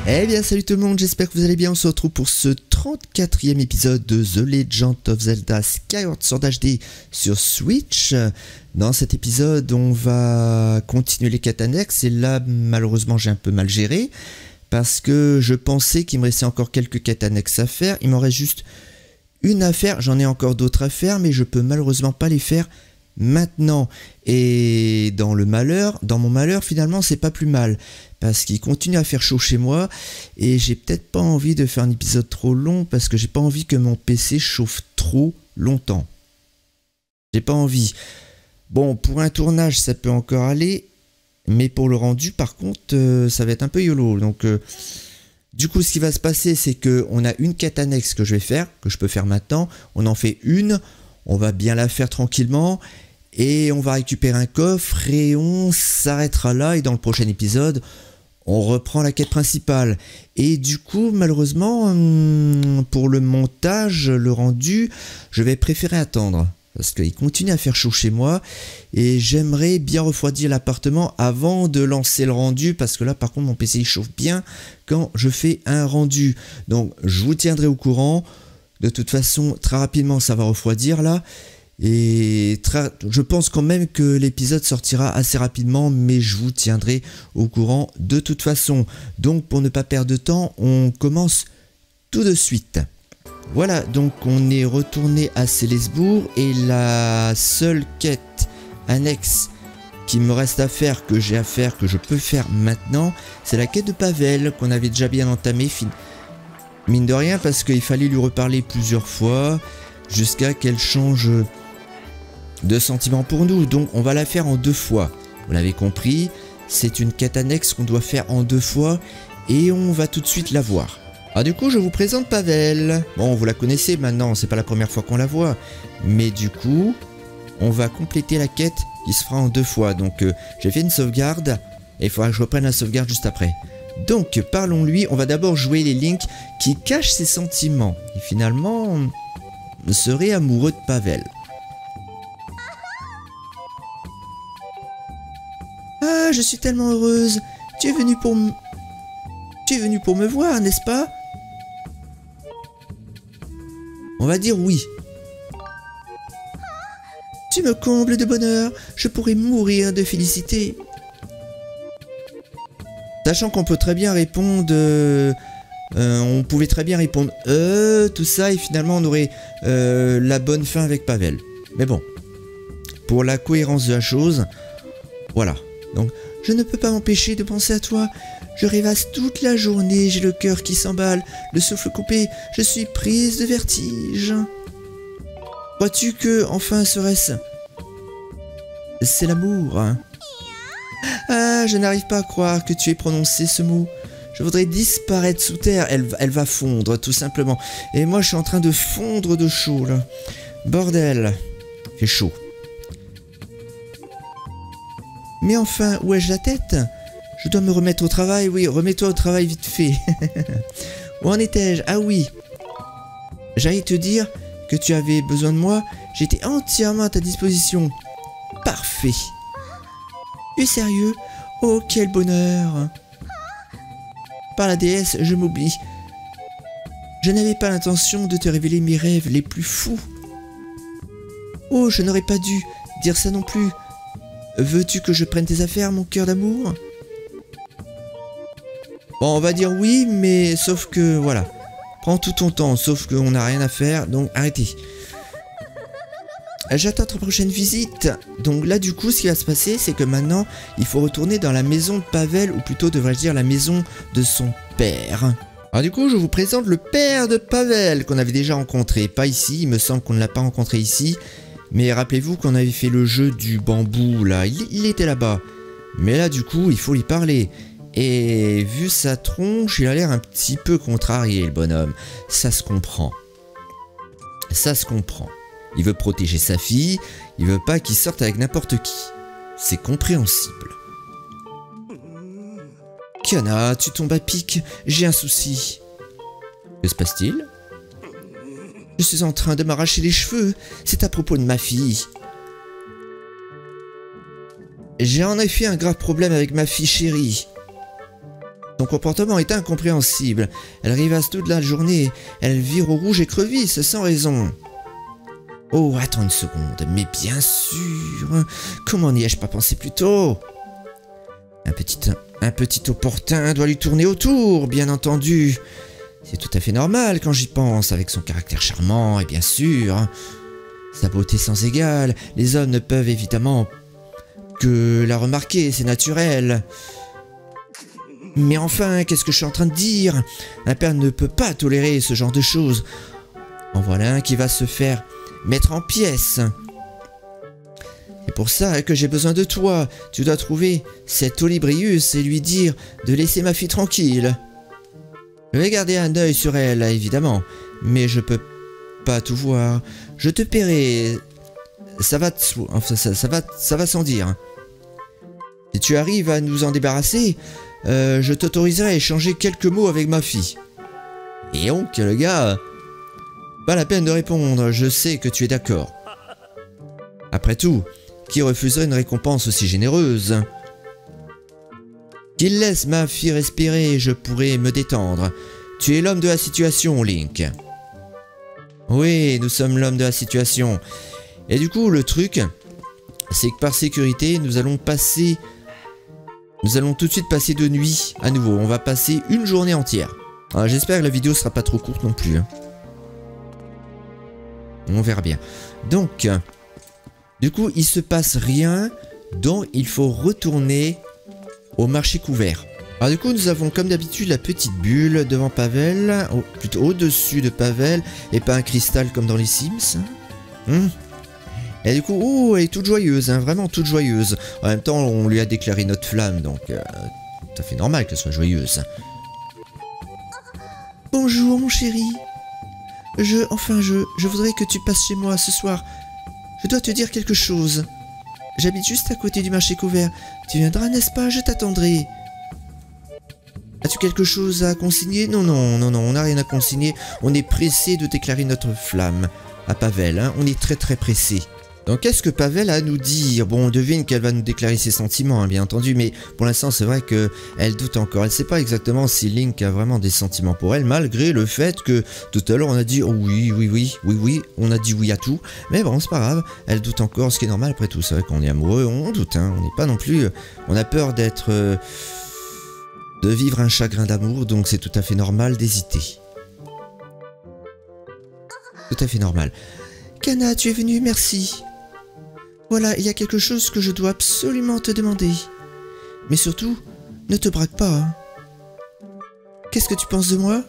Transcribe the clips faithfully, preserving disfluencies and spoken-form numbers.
Eh bien salut tout le monde, j'espère que vous allez bien, on se retrouve pour ce trente-quatrième épisode de The Legend of Zelda Skyward Sword H D sur Switch. Dans cet épisode on va continuer les quêtes annexes et là malheureusement j'ai un peu mal géré parce que je pensais qu'il me restait encore quelques quêtes annexes à faire, il m'en reste juste une à faire, j'en ai encore d'autres à faire mais je peux malheureusement pas les faire maintenant. Et dans le malheur, dans mon malheur finalement c'est pas plus mal parce qu'il continue à faire chaud chez moi et j'ai peut-être pas envie de faire un épisode trop long parce que j'ai pas envie que mon P C chauffe trop longtemps. J'ai pas envie. Bon, pour un tournage ça peut encore aller, mais pour le rendu par contre euh, ça va être un peu YOLO. Donc euh, du coup ce qui va se passer c'est que on a une quête annexe que je vais faire, que je peux faire maintenant, on en fait une, on va bien la faire tranquillement et on va récupérer un coffre et on s'arrêtera là et dans le prochain épisode on reprend la quête principale. Et du coup malheureusement pour le montage, le rendu, je vais préférer attendre parce qu'il continue à faire chaud chez moi et j'aimerais bien refroidir l'appartement avant de lancer le rendu parce que là par contre mon P C il chauffe bien quand je fais un rendu. Donc je vous tiendrai au courant. De toute façon très rapidement ça va refroidir là et très, je pense quand même que l'épisode sortira assez rapidement mais je vous tiendrai au courant de toute façon. Donc pour ne pas perdre de temps on commence tout de suite. Voilà, donc on est retourné à Célesbourg et la seule quête annexe qui me reste à faire, que j'ai à faire, que je peux faire maintenant, c'est la quête de Pavel qu'on avait déjà bien entamée, mine de rien parce qu'il fallait lui reparler plusieurs fois jusqu'à qu'elle change de sentiment pour nous. Donc on va la faire en deux fois, vous l'avez compris, c'est une quête annexe qu'on doit faire en deux fois et on va tout de suite la voir. Ah du coup je vous présente Pavel. Bon vous la connaissez maintenant, c'est pas la première fois qu'on la voit, mais du coup on va compléter la quête qui se fera en deux fois. Donc euh, j'ai fait une sauvegarde et il faudra que je reprenne la sauvegarde juste après. Donc parlons-lui, on va d'abord jouer les Link qui cachent ses sentiments et finalement serait amoureux de Pavel. Ah je suis tellement heureuse, tu es venu pour me... Tu es venu pour me voir, n'est-ce pas? On va dire oui. Tu me combles de bonheur, je pourrais mourir de félicité. Sachant qu'on peut très bien répondre... Euh, euh, on pouvait très bien répondre euh, tout ça et finalement on aurait euh, la bonne fin avec Pavel. Mais bon, pour la cohérence de la chose, voilà. Donc, je ne peux pas m'empêcher de penser à toi. Je rêvasse toute la journée, j'ai le cœur qui s'emballe, le souffle coupé, je suis prise de vertige. Crois-tu que, enfin, serait-ce... C'est l'amour, hein? Ah, je n'arrive pas à croire que tu aies prononcé ce mot. Je voudrais disparaître sous terre, elle, elle va fondre, tout simplement. Et moi, je suis en train de fondre de chaud, là. Bordel. Il fait chaud. Mais enfin, où ai-je la tête? Je dois me remettre au travail, oui, remets-toi au travail vite fait. Où en étais-je? Ah oui. J'allais te dire que tu avais besoin de moi, j'étais entièrement à ta disposition. Parfait. Tu es sérieux? Oh, quel bonheur. Par la déesse, je m'oublie. Je n'avais pas l'intention de te révéler mes rêves les plus fous. Oh, je n'aurais pas dû dire ça non plus. Veux-tu que je prenne tes affaires, mon cœur d'amour? Bon, on va dire oui, mais sauf que, voilà. Prends tout ton temps, sauf qu'on n'a rien à faire, donc arrêtez. J'attends ta prochaine visite. Donc là, du coup, ce qui va se passer, c'est que maintenant, il faut retourner dans la maison de Pavel, ou plutôt, devrais-je dire, la maison de son père. Alors du coup, je vous présente le père de Pavel, qu'on avait déjà rencontré. Pas ici, il me semble qu'on ne l'a pas rencontré ici. Mais rappelez-vous qu'on avait fait le jeu du bambou, là, il, il était là-bas. Mais là, du coup, il faut lui parler. Et vu sa tronche, il a l'air un petit peu contrarié, le bonhomme. Ça se comprend. Ça se comprend. Il veut protéger sa fille, il veut pas qu'il sorte avec n'importe qui. C'est compréhensible. Kiana, tu tombes à pic, j'ai un souci. Que se passe-t-il? Je suis en train de m'arracher les cheveux, c'est à propos de ma fille. J'ai en effet un grave problème avec ma fille chérie. Son comportement est incompréhensible. Elle rêvasse toute la journée. Elle vire au rouge écrevisse sans raison. Oh, attends une seconde. Mais bien sûr. Comment n'y ai-je pas pensé plus tôt? Un petit, un petit opportun doit lui tourner autour, bien entendu. C'est tout à fait normal quand j'y pense, avec son caractère charmant et bien sûr, sa beauté sans égale. Les hommes ne peuvent évidemment que la remarquer, c'est naturel. Mais enfin, qu'est-ce que je suis en train de dire? Un père ne peut pas tolérer ce genre de choses. En voilà un qui va se faire mettre en pièces. C'est pour ça que j'ai besoin de toi. Tu dois trouver cet Olybrius et lui dire de laisser ma fille tranquille. Je vais garder un œil sur elle, évidemment, mais je peux pas tout voir. Je te paierai. Ça va, enfin, ça, ça va, ça va sans dire. Si tu arrives à nous en débarrasser, euh, je t'autoriserai à échanger quelques mots avec ma fille. Et donc, le gars, pas la peine de répondre. Je sais que tu es d'accord. Après tout, qui refuserait une récompense aussi généreuse? Qu'il laisse ma fille respirer, je pourrai me détendre. Tu es l'homme de la situation, Link. Oui, nous sommes l'homme de la situation. Et du coup, le truc, c'est que par sécurité, nous allons passer... Nous allons tout de suite passer de nuit à nouveau. On va passer une journée entière. J'espère que la vidéo sera pas trop courte non plus. Hein. On verra bien. Donc, du coup, il se passe rien. Donc, il faut retourner au marché couvert. Alors du coup, nous avons comme d'habitude la petite bulle devant Pavel, au, plutôt au-dessus de Pavel, et pas un cristal comme dans les Sims. Hum. Et du coup, oh, elle est toute joyeuse, hein, vraiment toute joyeuse. En même temps, on lui a déclaré notre flamme, donc euh, tout à fait normal qu'elle soit joyeuse. Bonjour mon chéri. Je, enfin je, je voudrais que tu passes chez moi ce soir. Je dois te dire quelque chose. J'habite juste à côté du marché couvert. Tu viendras, n'est-ce pas? Je t'attendrai. As-tu quelque chose à consigner? Non, non, non, non, on n'a rien à consigner. On est pressé de déclarer notre flamme à Pavel, hein. On est très très pressé. Donc qu'est-ce que Pavel a à nous dire? Bon, on devine qu'elle va nous déclarer ses sentiments, hein, bien entendu, mais pour l'instant c'est vrai qu'elle doute encore. Elle ne sait pas exactement si Link a vraiment des sentiments pour elle, malgré le fait que tout à l'heure on a dit oh, oui, oui, oui, oui, oui, on a dit oui à tout. Mais bon, c'est pas grave, elle doute encore, ce qui est normal après tout. C'est vrai qu'on est amoureux, on doute, hein, on n'est pas non plus... On a peur d'être... Euh, de vivre un chagrin d'amour, donc c'est tout à fait normal d'hésiter. Tout à fait normal. Kana, tu es venu, merci. Voilà, il y a quelque chose que je dois absolument te demander. Mais surtout, ne te braque pas. Hein. Qu'est-ce que tu penses de moi?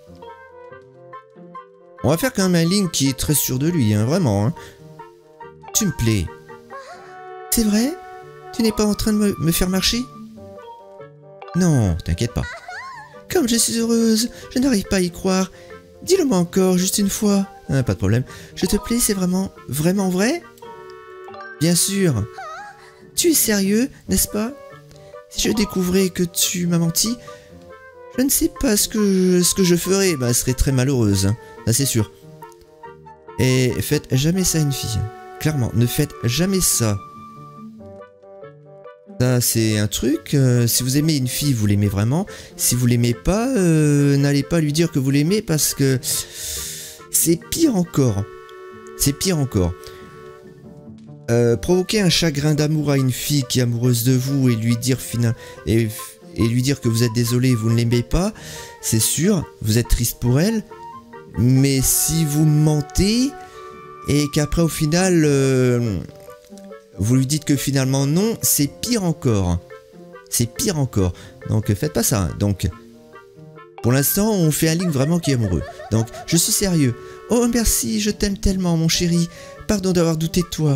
On va faire quand même un Link qui est très sûr de lui, hein, vraiment. Hein. Tu me plais. C'est vrai? Tu n'es pas en train de me, me faire marcher? Non, t'inquiète pas. Comme je suis heureuse, je n'arrive pas à y croire. Dis-le-moi encore, juste une fois. Ah, pas de problème. Je te plais, c'est vraiment, vraiment vrai? Bien sûr. Tu es sérieux, n'est-ce pas? Si je découvrais que tu m'as menti, je ne sais pas ce que, ce que je ferais. Bah, elle serait très malheureuse, hein. Ça c'est sûr. Et faites jamais ça à une fille. Clairement, ne faites jamais ça. Ça, c'est un truc, euh, si vous aimez une fille, vous l'aimez vraiment. Si vous l'aimez pas, euh, n'allez pas lui dire que vous l'aimez parce que c'est pire encore. C'est pire encore. Euh, provoquer un chagrin d'amour à une fille qui est amoureuse de vous et lui dire final... et, et lui dire que vous êtes désolé, vous ne l'aimez pas, c'est sûr, vous êtes triste pour elle. Mais si vous mentez et qu'après au final... Euh, vous lui dites que finalement non, c'est pire encore. C'est pire encore. Donc faites pas ça. Donc pour l'instant, on fait un Link vraiment qui est amoureux. Donc je suis sérieux. Oh merci, je t'aime tellement mon chéri. Pardon d'avoir douté de toi.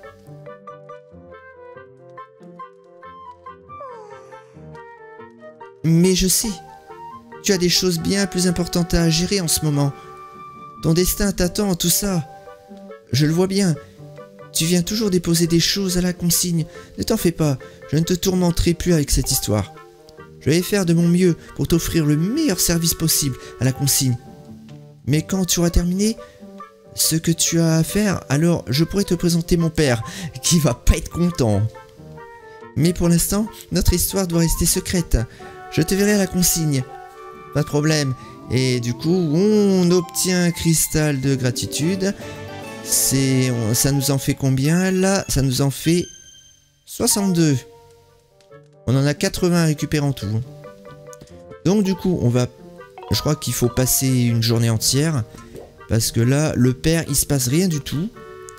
Mais je sais. Tu as des choses bien plus importantes à gérer en ce moment. Ton destin t'attend, tout ça. Je le vois bien. Tu viens toujours déposer des choses à la consigne. Ne t'en fais pas, je ne te tourmenterai plus avec cette histoire. Je vais faire de mon mieux pour t'offrir le meilleur service possible à la consigne. Mais quand tu auras terminé ce que tu as à faire, alors je pourrai te présenter mon père, qui va pas être content. Mais pour l'instant, notre histoire doit rester secrète. je te verrai à la consigne. Pas de problème. Et du coup, on obtient un cristal de gratitude. C'est, ça nous en fait combien là? Ça nous en fait soixante-deux. On en a quatre-vingts à récupérer en tout. Donc du coup, on va... Je crois qu'il faut passer une journée entière. Parce que là, le père, il se passe rien du tout.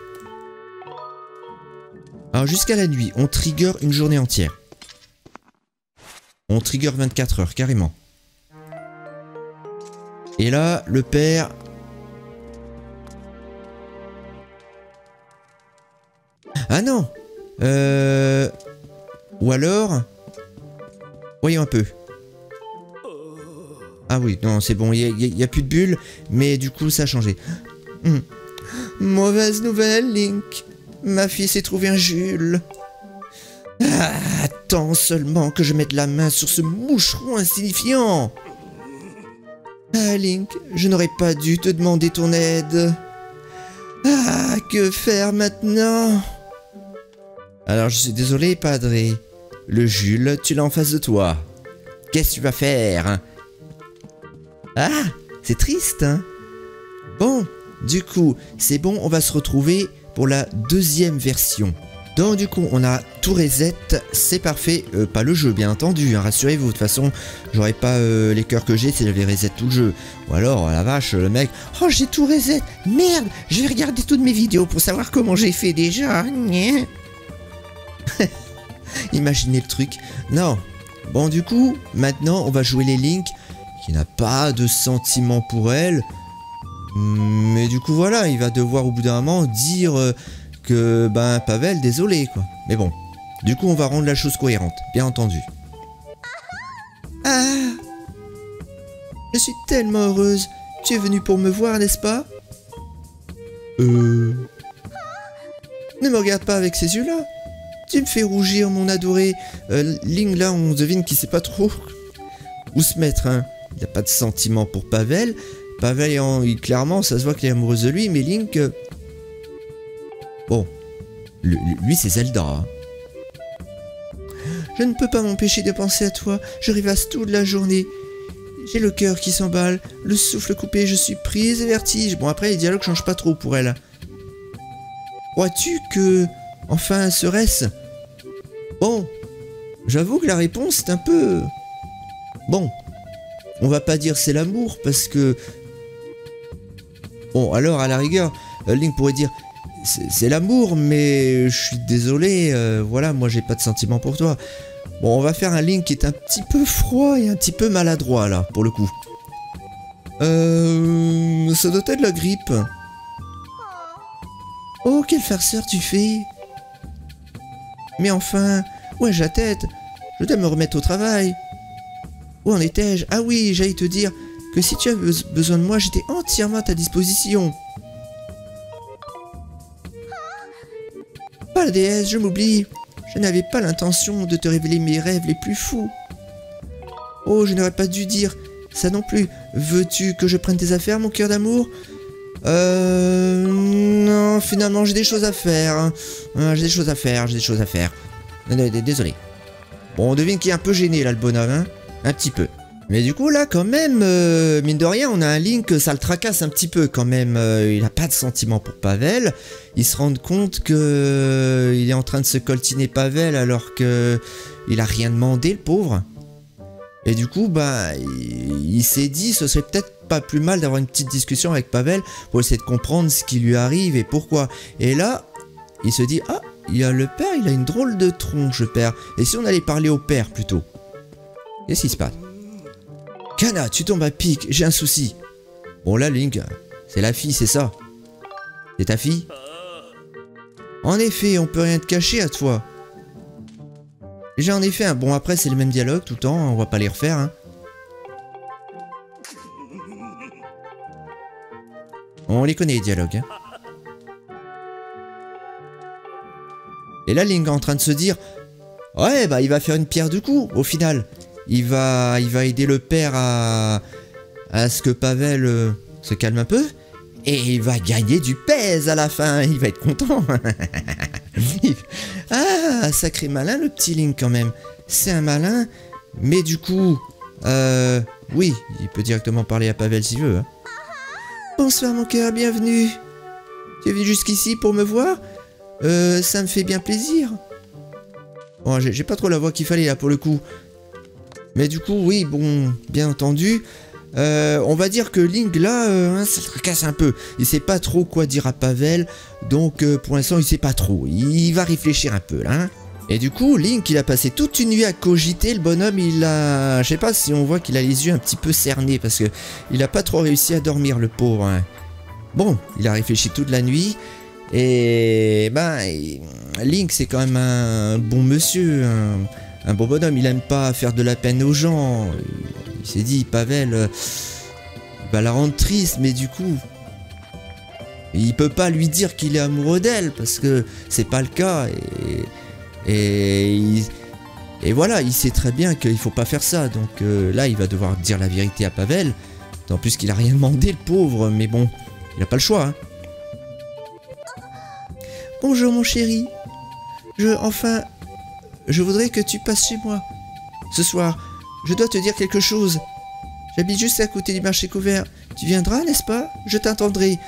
Alors jusqu'à la nuit, on trigger une journée entière. On trigger vingt-quatre heures, carrément. Et là, le père... Ah non euh... Ou alors... Voyons un peu. Ah oui, non, c'est bon, il n'y a, a, a plus de bulles, mais du coup, ça a changé. Hum. Mauvaise nouvelle, Link. Ma fille s'est trouvée un Jules. Ah, attends seulement que je mette la main sur ce moucheron insignifiant. Ah, Link, je n'aurais pas dû te demander ton aide. Ah, que faire maintenant? Alors, je suis désolé, Padré. Le Jules, tu l'as en face de toi. Qu'est-ce que tu vas faire? Ah, c'est triste, hein? Bon, du coup, c'est bon, on va se retrouver pour la deuxième version. Donc du coup, on a tout reset, c'est parfait. Euh, pas le jeu, bien entendu, hein, rassurez-vous. De toute façon, j'aurais pas euh, les cœurs que j'ai si j'avais reset tout le jeu. Ou alors, la vache, le mec... Oh, j'ai tout reset. Merde, je vais regarder toutes mes vidéos pour savoir comment j'ai fait déjà. Imaginez le truc. Non. Bon, du coup, maintenant, on va jouer les Link, qui n'a pas de sentiment pour elle. Mais du coup, voilà, il va devoir au bout d'un moment dire... Euh, que, ben, Pavel, désolé, quoi. Mais bon, du coup, on va rendre la chose cohérente, bien entendu. Ah! Je suis tellement heureuse. Tu es venue pour me voir, n'est-ce pas? Euh... Ne me regarde pas avec ces yeux-là. Tu me fais rougir, mon adoré. Euh, Link, là, on devine qu'il sait pas trop où se mettre, hein. Il n'a pas de sentiment pour Pavel. Pavel, il, clairement, ça se voit qu'il est amoureux de lui, mais Link... Euh... Bon, le, lui c'est Zelda. Hein. Je ne peux pas m'empêcher de penser à toi, je rêvasse toute la journée. J'ai le cœur qui s'emballe, le souffle coupé, je suis prise et vertige. Bon après les dialogues changent pas trop pour elle. Crois-tu que... Enfin, serait-ce... Bon, j'avoue que la réponse est un peu... Bon, on va pas dire c'est l'amour parce que... Bon, alors à la rigueur, Link pourrait dire... C'est l'amour, mais je suis désolé, euh, voilà, moi j'ai pas de sentiment pour toi. Bon, on va faire un Link qui est un petit peu froid et un petit peu maladroit, là, pour le coup. Euh... Ça doit être la grippe. Oh, quelle farceur tu fais. Mais enfin, où ai-je la tête? Je dois me remettre au travail. Où en étais-je? Ah oui, j'allais te dire que si tu as besoin de moi, j'étais entièrement à ta disposition. La déesse, je m'oublie. Je n'avais pas l'intention de te révéler mes rêves les plus fous. Oh, je n'aurais pas dû dire ça non plus. Veux-tu que je prenne tes affaires, mon cœur d'amour? Euh... Non, finalement, j'ai des choses à faire. Hein. J'ai des choses à faire, j'ai des choses à faire. Désolé. Bon, on devine qu'il est un peu gêné, là, le bonhomme, hein. Un petit peu. Mais du coup, là, quand même, euh, mine de rien, on a un Link, ça le tracasse un petit peu, quand même. Euh, il n'a pas de sentiment pour Pavel. Il se rend compte que euh, il est en train de se coltiner Pavel alors que il a rien demandé, le pauvre. Et du coup, bah, il, il s'est dit, ce serait peut-être pas plus mal d'avoir une petite discussion avec Pavel pour essayer de comprendre ce qui lui arrive et pourquoi. Et là, il se dit, ah, il y a le père, il a une drôle de tronche, le père. Et si on allait parler au père, plutôt? Qu'est-ce qui se passe? Kana, tu tombes à pic, j'ai un souci. Bon là, Link, c'est la fille, c'est ça? C'est ta fille? En effet, on peut rien te cacher à toi. J'ai en effet un... Bon, après, c'est le même dialogue tout le temps, on va pas les refaire, hein. On les connaît, les dialogues, hein. Et là, Link est en train de se dire... Ouais, bah, il va faire une pierre deux coups, au final. Il va, il va aider le père à, à ce que Pavel euh, se calme un peu. Et il va gagner du pèse à la fin. Il va être content. Ah, sacré malin le petit Link quand même. C'est un malin. Mais du coup, euh, oui, il peut directement parler à Pavel s'il veut. Hein. Bonsoir mon cœur, bienvenue. Tu es venu jusqu'ici pour me voir? Euh, ça me fait bien plaisir. Bon, j'ai pas trop la voix qu'il fallait là pour le coup. Mais du coup, oui, bon, bien entendu. Euh, on va dire que Link là, euh, hein, ça le tracasse un peu. Il sait pas trop quoi dire à Pavel. Donc euh, pour l'instant, il sait pas trop. Il va réfléchir un peu là. Hein. Et du coup, Link, il a passé toute une nuit à cogiter. Le bonhomme, il a... Je sais pas si on voit qu'il a les yeux un petit peu cernés. Parce que il a pas trop réussi à dormir, le pauvre. Hein. Bon, il a réfléchi toute la nuit. Et... Ben... Link, c'est quand même un bon monsieur. Un, un bon bonhomme. Il aime pas faire de la peine aux gens. Il s'est dit, Pavel... Euh, il va la rendre triste, mais du coup... Il peut pas lui dire qu'il est amoureux d'elle. Parce que c'est pas le cas. Et... Et, il, et voilà, il sait très bien qu'il faut pas faire ça. Donc euh, là, il va devoir dire la vérité à Pavel. En plus qu'il a rien demandé, le pauvre. Mais bon, il a pas le choix. Hein. Bonjour mon chéri. Je, enfin, je voudrais que tu passes chez moi. Ce soir, je dois te dire quelque chose. J'habite juste à côté du marché couvert. Tu viendras, n'est-ce pas? Je t'attendrai.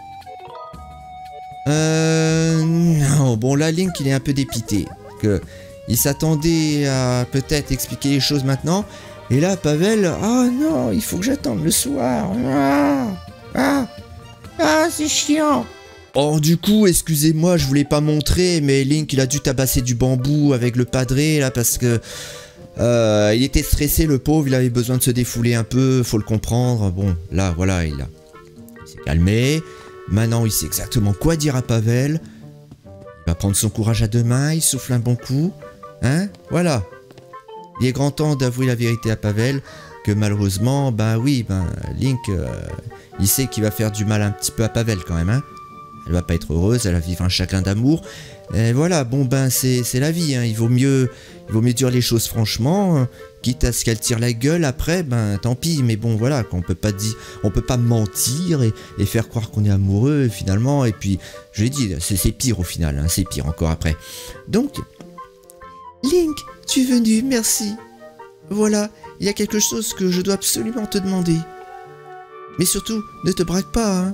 Euh... Non, bon là, Link, il est un peu dépité. Que il s'attendait à peut-être expliquer les choses maintenant. Et là, Pavel, ah oh non, il faut que j'attende le soir. Ah, ah, ah c'est chiant. Oh, du coup, excusez-moi, je voulais pas montrer, mais Link, il a dû tabasser du bambou avec le padré, là, parce que... Euh, il était stressé, le pauvre, il avait besoin de se défouler un peu, faut le comprendre. Bon, là, voilà, il a... Il s'est calmé. Maintenant, il sait exactement quoi dire à Pavel. Il va prendre son courage à deux mains, il souffle un bon coup. Hein? Voilà. Il est grand temps d'avouer la vérité à Pavel, que malheureusement, ben oui, ben Link, euh, il sait qu'il va faire du mal un petit peu à Pavel quand même. Hein? Elle va pas être heureuse, elle va vivre un chagrin d'amour. Et voilà, bon ben c'est la vie, hein. il, vaut mieux, il vaut mieux dire les choses franchement, hein. Quitte à ce qu'elle tire la gueule après, ben tant pis, mais bon voilà, on peut pas dire, on peut pas mentir et, et faire croire qu'on est amoureux finalement, et puis je l'ai dit, c'est pire au final, hein, c'est pire encore après. Donc, Link, tu es venu, merci. Voilà, il y a quelque chose que je dois absolument te demander. Mais surtout, ne te braque pas, hein.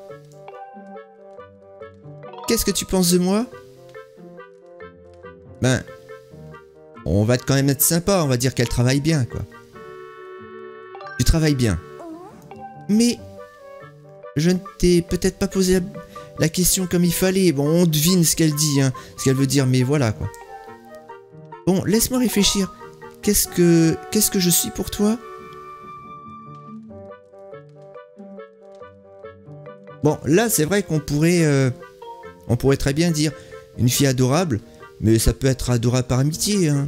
Qu'est-ce que tu penses de moi? Ben, on va quand même être sympa, on va dire qu'elle travaille bien, quoi. Tu travailles bien. Mais, je ne t'ai peut-être pas posé la, la question comme il fallait. Bon, on devine ce qu'elle dit, hein, ce qu'elle veut dire, mais voilà, quoi. Bon, laisse-moi réfléchir. Qu'est-ce que, qu'est-ce que je suis pour toi? Bon, là, c'est vrai qu'on pourrait... Euh, on pourrait très bien dire une fille adorable, mais ça peut être adorable par amitié. Hein.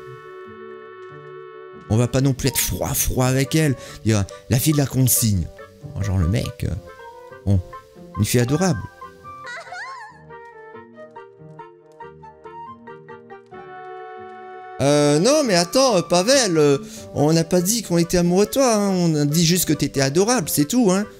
On va pas non plus être froid, froid avec elle. Dire la fille de la consigne. Genre le mec. Euh, bon, une fille adorable. Euh, non, mais attends, Pavel, euh, on n'a pas dit qu'on était amoureux de toi. Hein. On a dit juste que t'étais adorable, c'est tout. Hein.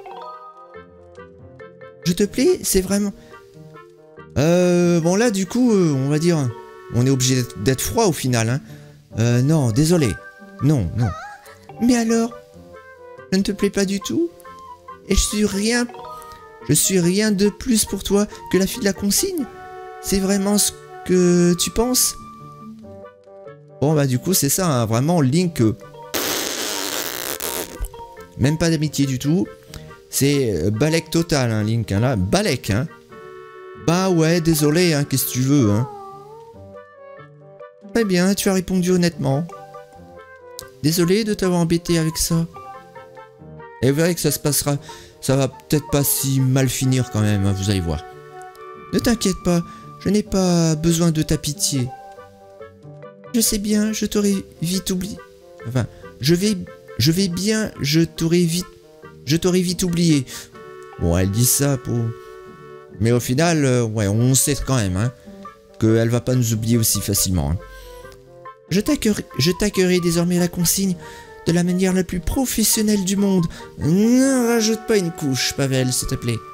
Je te plais, c'est vraiment... Euh, bon là du coup, euh, on va dire, on est obligé d'être froid au final, hein. Euh, non, désolé. Non, non. Mais alors, je ne te plais pas du tout? Et je suis rien, je suis rien de plus pour toi que la fille de la consigne? C'est vraiment ce que tu penses? Bon bah du coup c'est ça, hein, vraiment Link, euh, même pas d'amitié du tout. C'est euh, balèque total, hein, Link, hein, là, balèque, hein. Bah ouais, désolé, hein, qu'est-ce que tu veux, hein. Très bien, tu as répondu honnêtement. Désolé de t'avoir embêté avec ça. Et vous verrez que ça se passera... Ça va peut-être pas si mal finir quand même, hein, vous allez voir. Ne t'inquiète pas, je n'ai pas besoin de ta pitié. Je sais bien, je t'aurais vite oublié. Enfin, je vais... Je vais bien, je t'aurais vite... Je t'aurais vite oublié. Bon, elle dit ça pour... Mais au final, euh, ouais, on sait quand même, hein, qu'elle va pas nous oublier aussi facilement. Hein. Je t'accueillerai désormais la consigne de la manière la plus professionnelle du monde. Ne rajoute pas une couche, Pavel, s'il te plaît.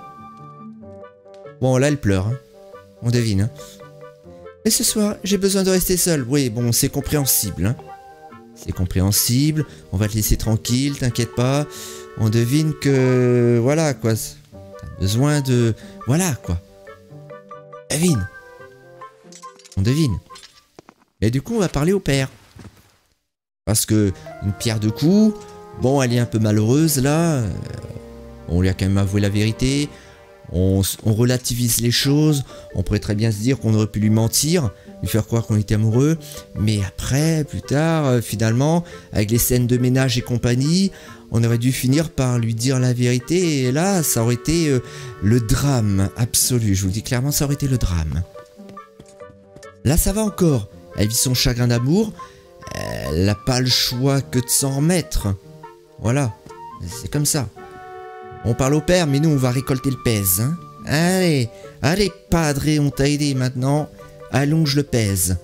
Bon, là, elle pleure. Hein. On devine. Hein. Mais ce soir, j'ai besoin de rester seul. Oui, bon, c'est compréhensible. Hein. C'est compréhensible. On va te laisser tranquille, t'inquiète pas. On devine que... Voilà, quoi. T'as besoin de... Voilà, quoi. Devine. On devine. Et du coup, on va parler au père. Parce que une pierre de coups, bon, elle est un peu malheureuse, là. On lui a quand même avoué la vérité. On, on relativise les choses. On pourrait très bien se dire qu'on aurait pu lui mentir, lui faire croire qu'on était amoureux. Mais après, plus tard, euh, finalement, avec les scènes de ménage et compagnie, on aurait dû finir par lui dire la vérité. Et là, ça aurait été euh, le drame absolu. Je vous le dis clairement, ça aurait été le drame. Là, ça va encore. Elle vit son chagrin d'amour. Elle n'a pas le choix que de s'en remettre. Voilà. C'est comme ça. On parle au père, mais nous, on va récolter le pèse. Hein. Allez, allez, padre, on t'a aidé maintenant. Allonge le pèse.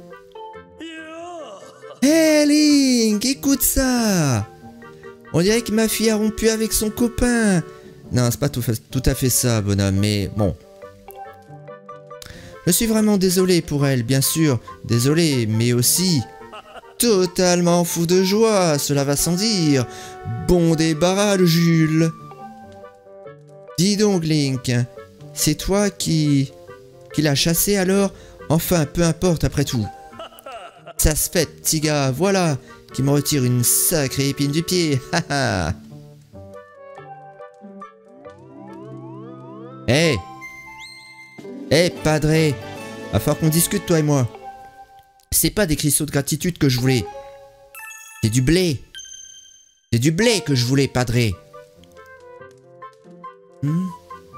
Hé, Link, écoute ça. On dirait que ma fille a rompu avec son copain. Non, c'est pas tout, tout à fait ça, bonhomme, mais bon. Je suis vraiment désolé pour elle, bien sûr. Désolé, mais aussi... totalement fou de joie, cela va sans dire. Bon débarras, le Jules. Dis donc, Link, c'est toi qui... qui l'as chassé alors? Enfin, peu importe après tout. Ça se fait, petit gars, voilà, qui me retire une sacrée épine du pied, haha. Hé Hé, padre, va falloir qu'on discute, toi et moi. C'est pas des cristaux de gratitude que je voulais. C'est du blé. C'est du blé que je voulais, padre. Hmm.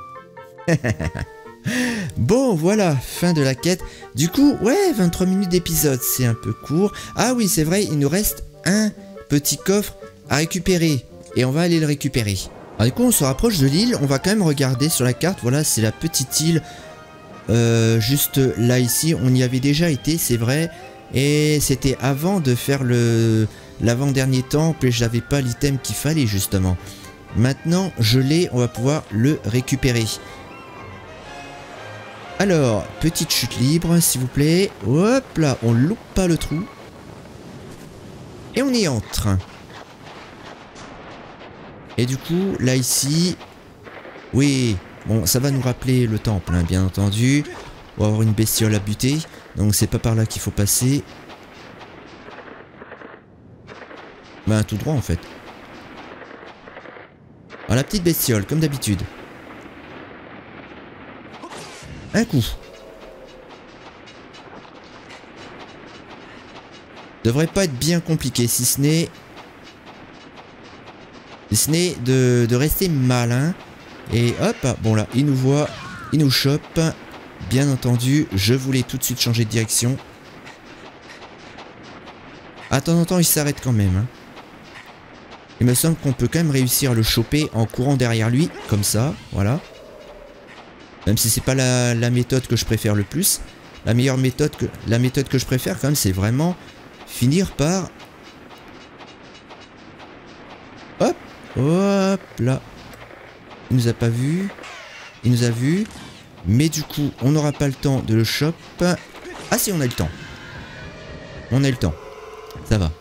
Bon, voilà, fin de la quête. Du coup, ouais, vingt-trois minutes d'épisode, c'est un peu court. Ah oui, c'est vrai, il nous reste un petit coffre à récupérer. Et on va aller le récupérer. Alors du coup, on se rapproche de l'île. On va quand même regarder sur la carte. Voilà, c'est la petite île. Euh, juste là, ici. On y avait déjà été, c'est vrai. Et c'était avant de faire le l'avant-dernier temple. Et j'avais pas l'item qu'il fallait, justement. Maintenant, je l'ai. On va pouvoir le récupérer. Alors, petite chute libre, s'il vous plaît. Hop là, on loupe pas le trou. Et on y entre. Et du coup, là, ici... Oui, bon, ça va nous rappeler le temple, hein, bien entendu. On va avoir une bestiole à buter. Donc, c'est pas par là qu'il faut passer. Ben, tout droit, en fait. Alors, la petite bestiole, comme d'habitude. Un coup. Devrait pas être bien compliqué, si ce n'est... Si ce n'est de, de rester malin. Et hop, bon là, il nous voit, il nous chope. Bien entendu, je voulais tout de suite changer de direction. À temps en temps, il s'arrête quand même. Hein. Il me semble qu'on peut quand même réussir à le choper en courant derrière lui, comme ça, voilà. Même si c'est pas la, la méthode que je préfère le plus. La meilleure méthode que, la méthode que je préfère quand même, c'est vraiment finir par... Hop, hop là. Il nous a pas vu. Il nous a vu. Mais du coup, on n'aura pas le temps de le choper. Ah si, on a le temps. On a le temps. Ça va.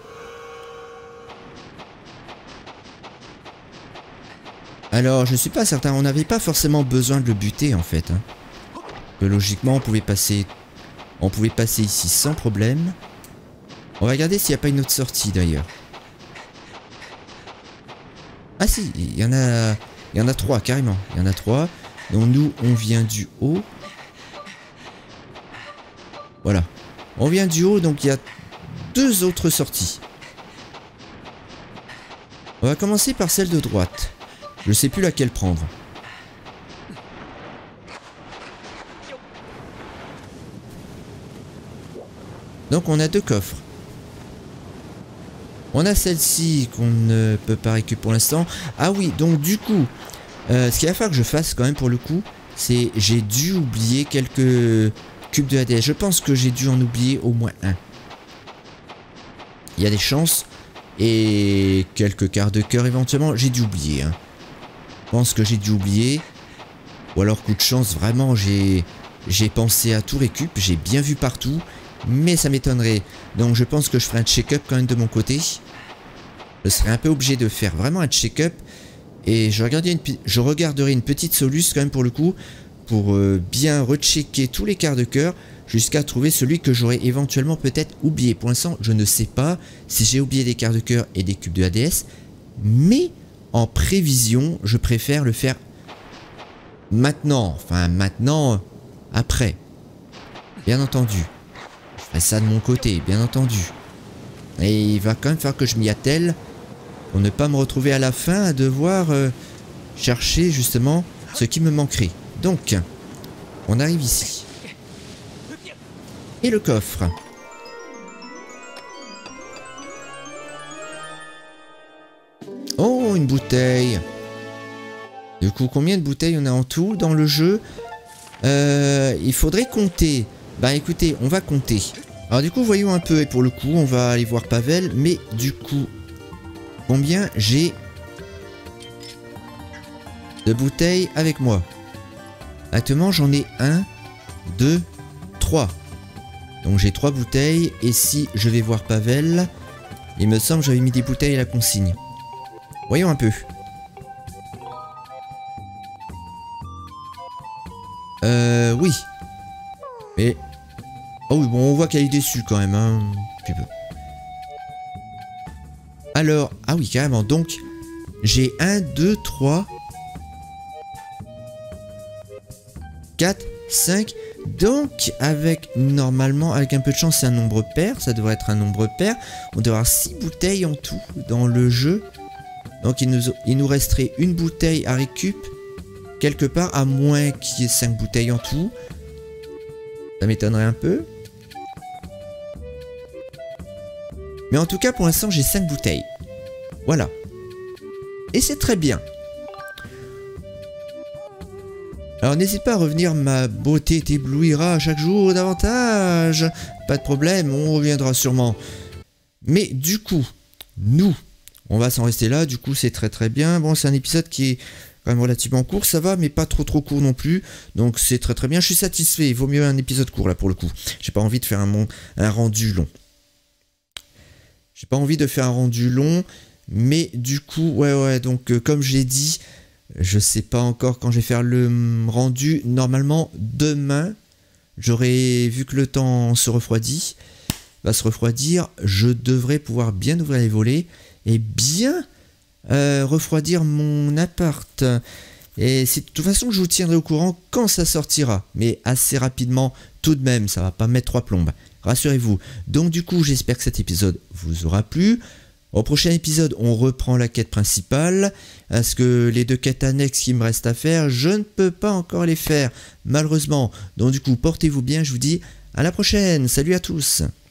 Alors, je suis pas certain. On n'avait pas forcément besoin de le buter, en fait. Hein. Que logiquement, on pouvait passer... On pouvait passer ici sans problème. On va regarder s'il n'y a pas une autre sortie, d'ailleurs. Ah si, il y en a... Il y en a trois, carrément. Il y en a trois. Donc nous, on vient du haut. Voilà. On vient du haut, donc il y a deux autres sorties. On va commencer par celle de droite. Je sais plus laquelle prendre. Donc on a deux coffres. On a celle-ci qu'on ne peut pas récupérer pour l'instant. Ah oui, donc du coup, euh, ce qu'il va falloir que je fasse quand même pour le coup, c'est j'ai dû oublier quelques cubes de A D S. Je pense que j'ai dû en oublier au moins un. Il y a des chances. Et quelques quarts de cœur éventuellement. J'ai dû oublier. Hein. Je pense que j'ai dû oublier. Ou alors coup de chance, vraiment, j'ai j'ai pensé à tout récup. J'ai bien vu partout. mais ça m'étonnerait. Donc je pense que je ferai un check-up quand même de mon côté. Je serai un peu obligé de faire vraiment un check-up. Et je regarderai, une, je regarderai une petite soluce quand même pour le coup. Pour euh, bien rechecker tous les quarts de cœur. Jusqu'à trouver celui que j'aurais éventuellement peut-être oublié. Pour l'instant, je ne sais pas si j'ai oublié des quarts de cœur et des cubes de A D S. Mais en prévision, je préfère le faire maintenant. Enfin, maintenant, après. Bien entendu. Je ferai ça de mon côté, bien entendu. Et il va quand même falloir que je m'y attelle. Pour ne pas me retrouver à la fin à devoir euh, chercher justement ce qui me manquerait. Donc, on arrive ici. Et le coffre. Oh, une bouteille. Du coup, combien de bouteilles on a en tout dans le jeu? euh, Il faudrait compter. Bah écoutez, on va compter. Alors du coup, voyons un peu. Et pour le coup, on va aller voir Pavel. Mais du coup, combien j'ai de bouteilles avec moi? Actuellement, j'en ai un, deux, trois. Donc j'ai trois bouteilles. Et si je vais voir Pavel, il me semble que j'avais mis des bouteilles à la consigne. Voyons un peu. Euh, oui. Mais... oh oui, bon, on voit qu'elle est déçue quand même, hein. Un petit peu. Alors, ah oui, carrément. Donc, j'ai un, deux, trois, quatre, cinq. Donc, avec, normalement, avec un peu de chance, c'est un nombre pair. Ça devrait être un nombre pair. On devrait avoir six bouteilles en tout dans le jeu. Donc, il nous, il nous resterait une bouteille à récup. Quelque part, à moins qu'il y ait cinq bouteilles en tout. Ça m'étonnerait un peu. Mais en tout cas, pour l'instant, j'ai cinq bouteilles. Voilà. Et c'est très bien. Alors, n'hésite pas à revenir, ma beauté t'éblouira chaque jour davantage. Pas de problème, on reviendra sûrement. Mais du coup, nous, on va s'en rester là. Du coup, c'est très très bien. Bon, c'est un épisode qui est quand même relativement court, ça va, mais pas trop trop court non plus. Donc, c'est très très bien. Je suis satisfait. Il vaut mieux un épisode court, là, pour le coup. J'ai pas envie de faire un, un rendu long. J'ai pas envie de faire un rendu long, mais du coup, ouais, ouais, donc euh, comme j'ai dit, je sais pas encore quand je vais faire le rendu. Normalement, demain, j'aurai vu que le temps se refroidit, va se refroidir, je devrais pouvoir bien ouvrir les volets et bien euh, refroidir mon appart. Et c'est de toute façon, je vous tiendrai au courant quand ça sortira, mais assez rapidement tout de même, ça va pas mettre trois plombes. Rassurez-vous. Donc du coup, j'espère que cet épisode vous aura plu. Au prochain épisode, on reprend la quête principale. Parce que les deux quêtes annexes qui me restent à faire, je ne peux pas encore les faire, malheureusement. Donc du coup, portez-vous bien, je vous dis à la prochaine. Salut à tous.